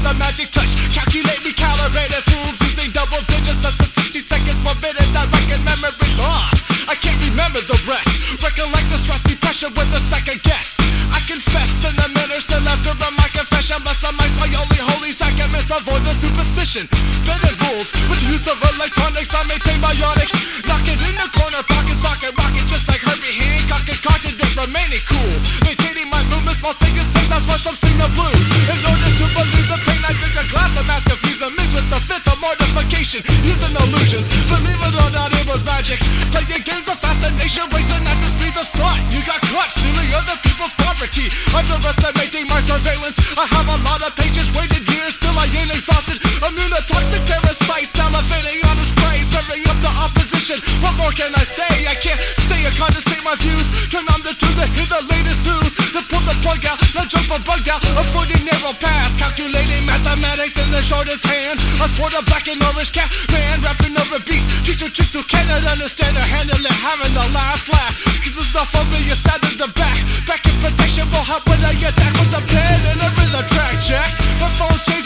a magic touch. Calculate, recalibrated fools using double digits. That's the 60 seconds per minute. I reckon memory loss. I can't remember the rest. Recollect the stress, depression with a second guess. I confess to the minute still after my confession. Bless my only holy sacraments. Avoid the superstition. Bending rules with use of electronics. I maintain biotic. Knock it in the corner, pocket, socket, rocket, just like Herbie Hancock. Concocted it, remaining cool. Maintaining my movements while singing, that's why some sing the blues. In order to believe the pain, I drink a glass of mass confusion mixed with the fifth of mortification. Using illusions, believe it or not, it was magic. Playing games of fascination, racing at the speed of thought. You got caught stealing other people's property, underestimating my surveillance. I have a lot of pages, waited years till I ain't exhausted. Immune to toxic parasites, salivating on the spray, serving up the opposition. What more can I say? I can't stay and condensate my views. Turn on the tune to hear the latest news. To pull the plug out, not jump a bug out. A 40 narrow path, calculating mathematics in the shortest hand. I sport a black and orange cat, man, rapping over beats. Teach you tricks who cannot understand or handle it, having the last laugh. Cause it's not familiar, stab in the back. Back in protection will help when I attack with the pen and a rhythm track, Jack. My phone's